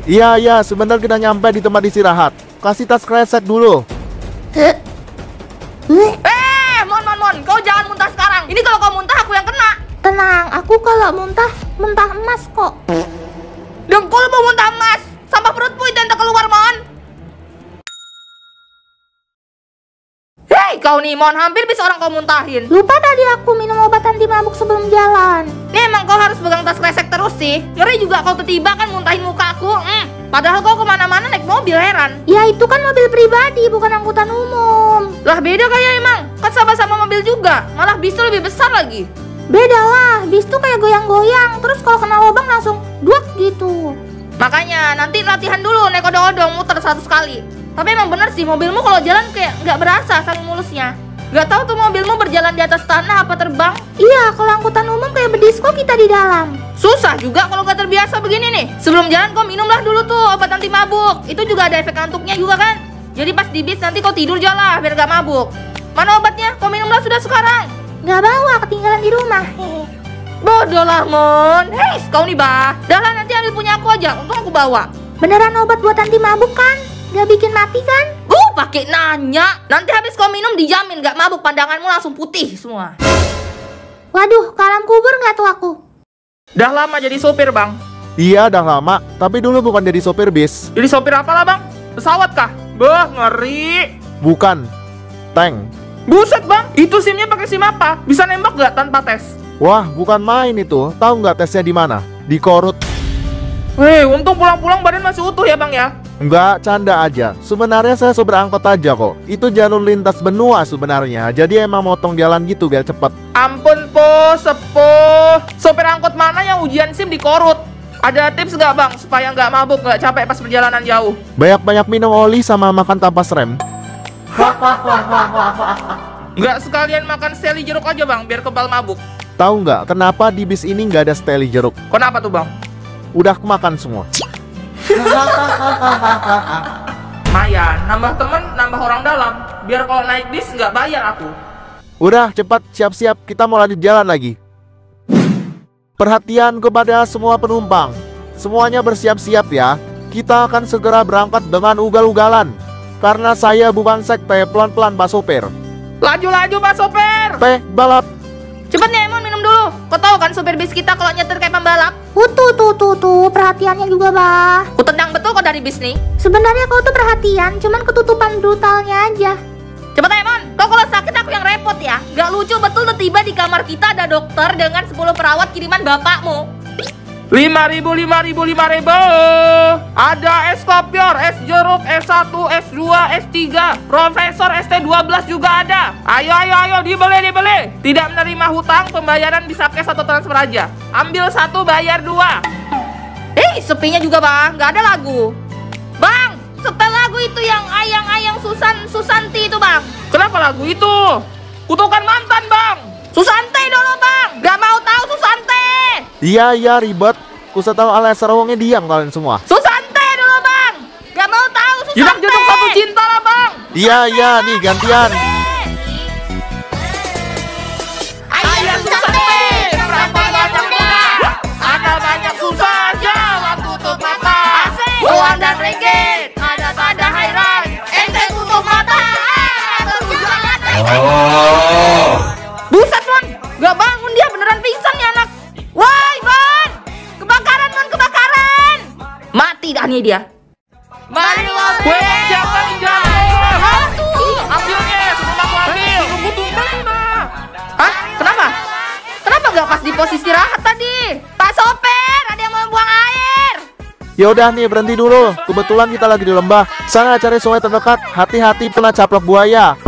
Iya, iya, sebentar kita nyampe di tempat istirahat. Kasih tas kresek dulu. Mon, kau jangan muntah sekarang. Ini kalau kau muntah aku yang kena. Tenang, aku kalau muntah emas kok. Dengkul mau muntah emas. Sampah perutmu itu yang tak keluar, Mon. Hei, kau nih, Mon, hampir bisa orang kau muntahin. Lupa tadi aku minum obat anti mabuk sebelum jalan. Ini emang kau harus pegang tas kresek terus sih. Ngeri juga kau tiba-tiba kan muntahin muka aku. Padahal kau kemana-mana naik mobil, heran. Ya itu kan mobil pribadi, bukan angkutan umum. Lah beda kayak emang. Kan sama-sama mobil juga. Malah bis tuh lebih besar lagi. Beda lah, bis tuh kayak goyang-goyang. Terus kalau kena lubang langsung duak gitu. Makanya nanti latihan dulu naik odong-odong muter 100 kali. Tapi emang bener sih, mobilmu kalau jalan kayak nggak berasa saking mulusnya. Nggak tahu tuh mobilmu berjalan di atas tanah apa terbang. Iya, kalau angkutan umum kayak berdisco kita di dalam. Susah juga kalau nggak terbiasa begini nih. Sebelum jalan kau minumlah dulu tuh obat anti mabuk. Itu juga ada efek ngantuknya juga kan. Jadi pas di bis nanti kau tidur jalan biar nggak mabuk. Mana obatnya? Kau minumlah sudah sekarang. Nggak bawa, ketinggalan di rumah. Bodoh lah, Mon. Hei, kau nih, Bah. Dah lah, nanti ambil punya aku aja. Untung aku bawa. Beneran obat buat anti mabuk kan? Nggak bikin mati kan? Pakai nanya. Nanti habis kau minum dijamin nggak mabuk, pandanganmu langsung putih semua. Waduh, kalam kubur nggak tuh aku? Dah lama jadi sopir, Bang. Iya, udah lama. Tapi dulu bukan jadi sopir bis. Jadi sopir apa lah, Bang? Pesawat kah? Bah, ngeri. Bukan. Tank. Buset, Bang. Itu SIM-nya pakai SIM apa? Bisa nembak nggak tanpa tes? Wah, bukan main itu. Tahu nggak tesnya di mana? Di Korut. Weh, untung pulang-pulang badan masih utuh ya, Bang ya? Enggak, canda aja. Sebenarnya saya sopir angkot aja kok. Itu jalur lintas benua sebenarnya. Jadi emang motong jalan gitu biar cepet. Ampun, Po, sepuh. Sopir angkot mana yang ujian SIM di Korut? Ada tips nggak, Bang, supaya nggak mabuk, nggak capek pas perjalanan jauh? Banyak-banyak minum oli sama makan tanpa rem. Nggak sekalian makan steli jeruk aja, Bang, biar kebal mabuk. Tahu nggak kenapa di bis ini nggak ada steli jeruk? Kenapa tuh, Bang? Udah kemakan semua. Maya, nambah temen, nambah orang dalam. Biar kalau naik bis nggak bayar aku. Udah, cepat siap-siap, kita mau lanjut jalan lagi. Perhatian kepada semua penumpang. Semuanya bersiap-siap ya. Kita akan segera berangkat dengan ugal-ugalan. Karena saya bukan sekte, pelan-pelan Pak Sopir. Laju-laju, Pak Sopir. Balap. Cepet nih, Emon, minum dulu. Kau tahu kan supir bis kita kalau nyetir kayak pembalap? Tuh, perhatiannya juga, Bah. Ku tendang betul kau dari bis nih. Sebenarnya kau tuh perhatian, cuman ketutupan brutalnya aja. Cepet, Emon. Kau kalau sakit aku yang repot ya. Gak lucu betul tiba di kamar kita ada dokter dengan 10 perawat kiriman bapakmu. 5.000. Ada es kopior, es jeruk, S1, S2, S3, Profesor ST12 juga ada. Ayo, dibeli. Tidak menerima hutang, pembayaran bisa cash atau transfer aja. Ambil 1, bayar 2. Sepinya juga, Bang, nggak ada lagu. Bang, setel lagu itu yang ayang-ayang Susanti itu, Bang. Kenapa lagu itu? Kutukan mantan, Bang. Susanti dulu, Bang. Gak mau tahu Susanti. Iya, ribet. Kusah tahu alias serawongnya diam kalian semua. Susanti dulu, Bang. Gak mau tahu Susanti. Jeduk satu cinta lah, Bang. Iya, nih gantian. Ayah Susanti, perempuan banyak muda. Ada banyak susah, jangan tutup mata. Uang dan ringgit, ada hairan. Ente tutup mata, Buset, Mon. Gak bangun dia, beneran pingsan nih anak. Woi, Mon. Kebakaran, Mon, kebakaran. Mati dah nih dia. Mari mobil. Weh, siapa nih jalan? Hantu. Ambilnya, sebelum aku ambil. Tunggu tumpah. Hah? Kenapa? Kenapa gak pas di posisi rahat tadi? Pak Sopir, ada yang mau buang air. Yaudah nih, berhenti dulu. Kebetulan kita lagi di lembah. Sana cari sungai terdekat. Hati-hati pernah caplok buaya.